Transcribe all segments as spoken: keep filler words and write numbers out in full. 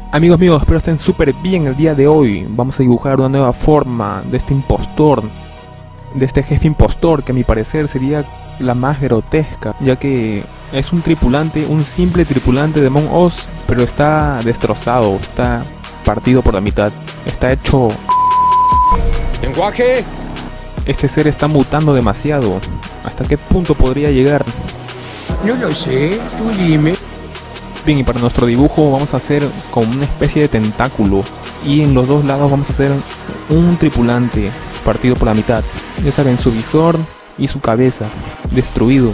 Amigos míos, espero estén súper bien el día de hoy. Vamos a dibujar una nueva forma de este impostor, de este jefe impostor, que a mi parecer sería la más grotesca, ya que es un tripulante, un simple tripulante de Among Us, pero está destrozado, está partido por la mitad, está hecho... ¿Lenguaje? Este ser está mutando demasiado. ¿Hasta qué punto podría llegar? No lo sé, tú dime. Bien, y para nuestro dibujo vamos a hacer como una especie de tentáculo, y en los dos lados vamos a hacer un tripulante partido por la mitad. Ya saben, su visor y su cabeza destruido.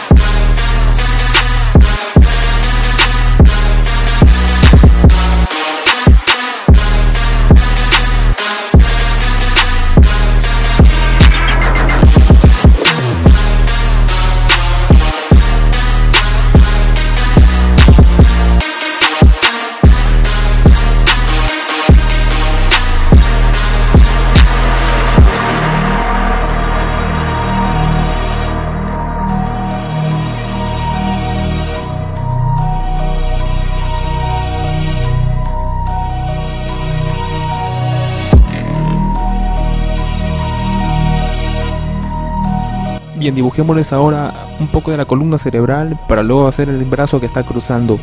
Bien, dibujémosles ahora un poco de la columna cerebral para luego hacer el brazo que está cruzando.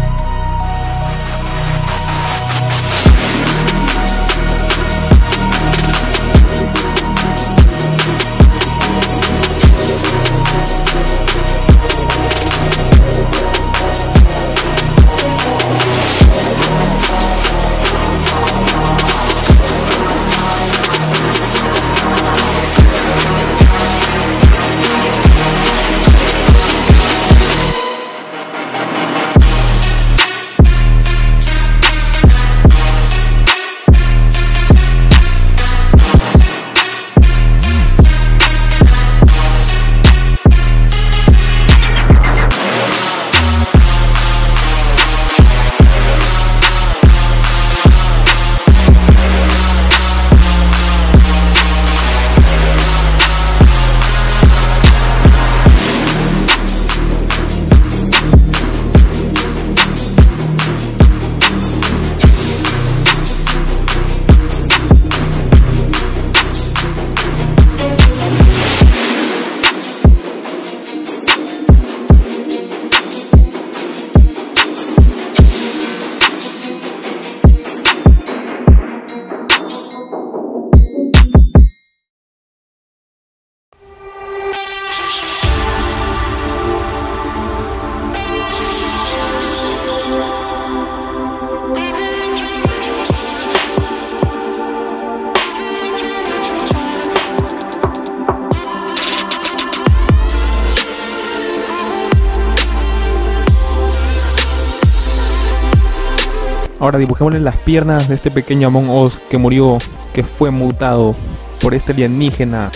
Ahora dibujémosle las piernas de este pequeño Among Us que murió, que fue mutado por este alienígena.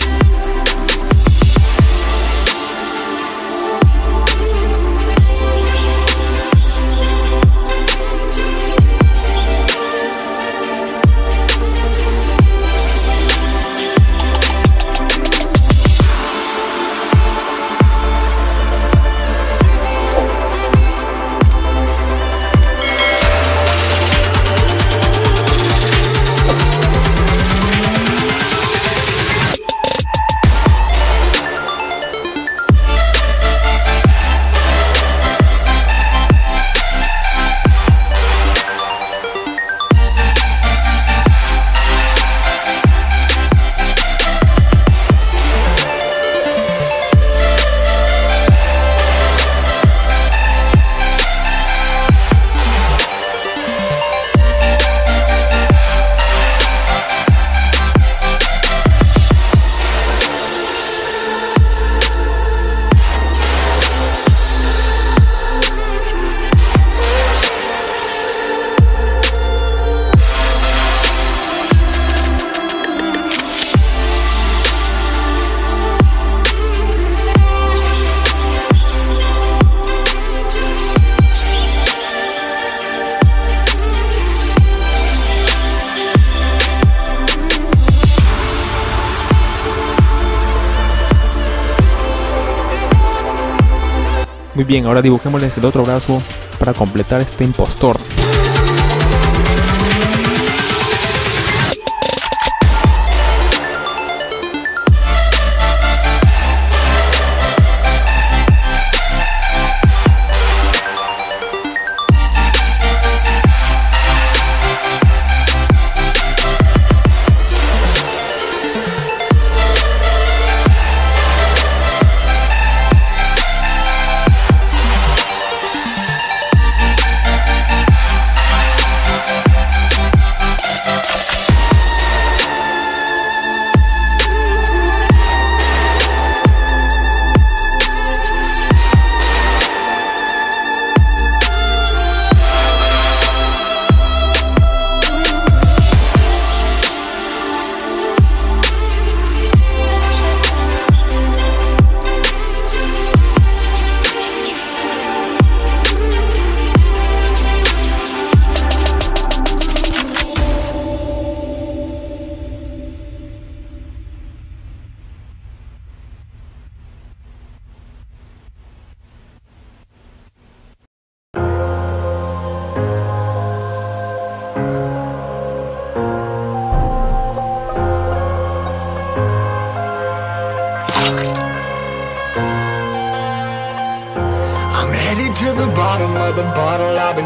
Muy bien, ahora dibujémosles el otro brazo para completar este impostor.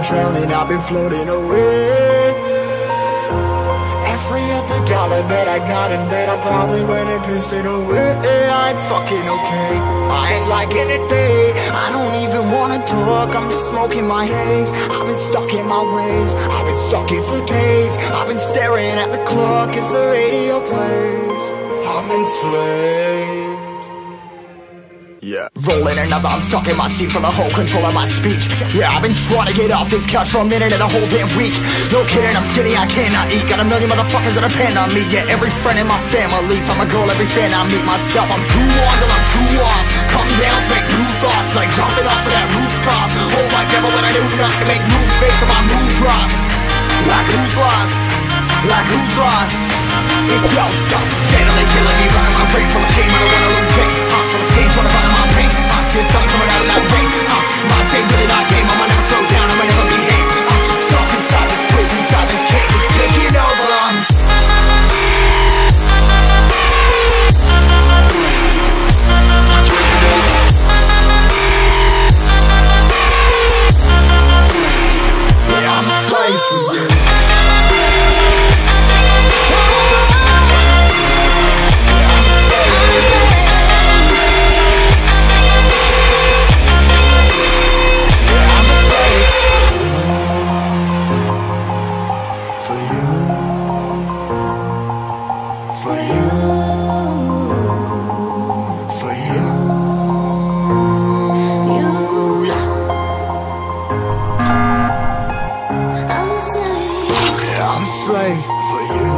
drowning, I've been floating away. Every other dollar that I got in bed, I probably went and pissed it away. I ain't fucking okay, I ain't liking it, babe. I don't even wanna talk, I'm just smoking my haze. I've been stuck in my ways, I've been stuck here for days. I've been staring at the clock as the radio plays. I'm enslaved. Yeah. Rolling another, I'm stuck in my seat for the whole control of my speech. Yeah, I've been trying to get off this couch for a minute and a whole damn week. No kidding, I'm skinny, I cannot eat. Got a million motherfuckers that depend on me. Yeah, every friend in my family, from a girl, every fan I meet myself. I'm too on till I'm too off. Come down to make new thoughts, like jumping off of that rooftop. Whole life ever when I do nothing to make moves based on my mood drops. Like who's lost? Like who's lost? It's yo, steadily killing me, running my brain full of shame. I don't wanna lose it. Uh, full of stage, trying to find my pain. I see the sun coming out of that rain. Uh, my day really not tame. I'ma never slow down. I'ma never behave. Uh, stuck inside this prison, inside this cage, it's taking over. I'm yeah, I'm a slave for you. I'm a slave for you.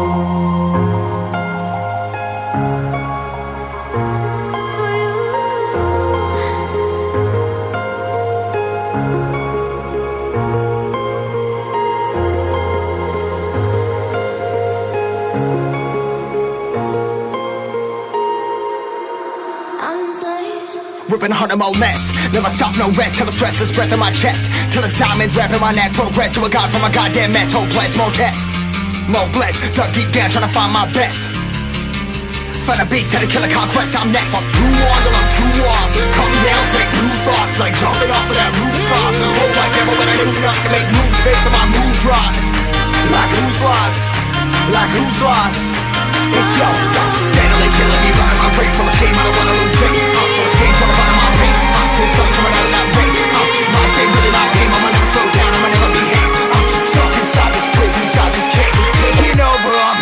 Ripping a hundred more less. Never stop, no rest. Till the stress is breath in my chest. Till it's diamonds wrapping my neck. Progress to a god from a goddamn mess. Hopeless, more tests, more blessed. Dug deep down trying to find my best. Find a beast, had to kill a conquest. I'm next. I'm too on till I'm too off. Come down, make new thoughts, like jumping off of that rooftop. Whole life ever when I do nothing to make moves based on my mood drops. Like who's lost? Like who's lost? It's yo, steadily killing me, running my brain full of shame. I don't wanna lose it. I'm full of stage, trying to find my pain. I see the sun coming out of that rain. Uh, my day really not tame. I'ma never slow down. I'ma never behave. I'm stuck inside this prison, inside this cage, it's taking over. I'm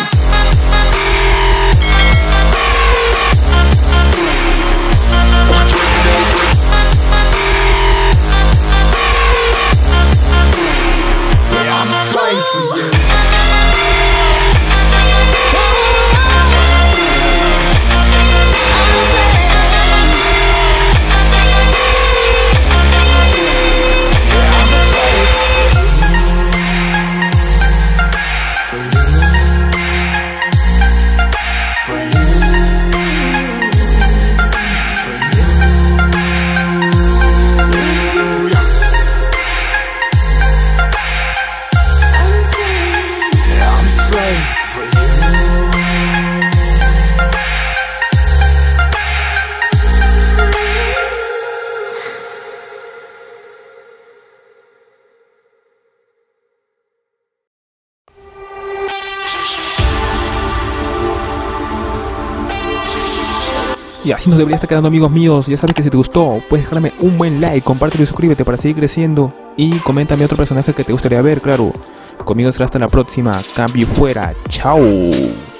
yeah, I'm a slave for you. Y así nos debería estar quedando, amigos míos. Ya sabes que si te gustó, puedes dejarme un buen like, compártelo y suscríbete para seguir creciendo. Y coméntame otro personaje que te gustaría ver, claro. Conmigo será hasta la próxima. Cambio y fuera. Chao.